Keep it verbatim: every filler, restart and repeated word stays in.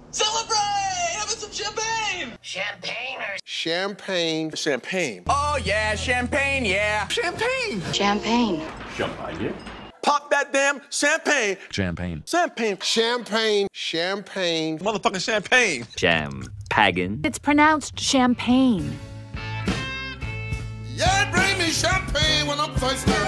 Celebrate! Having some champagne! Champagne or... Champagne. Champagne. Oh, yeah, champagne, yeah. Champagne! Champagne. Champagne. Pop that damn champagne! Champagne. Champagne. Champagne. Champagne. Motherfucking champagne! Champagne. It's pronounced champagne. Yeah, bring me champagne when I'm thirsty.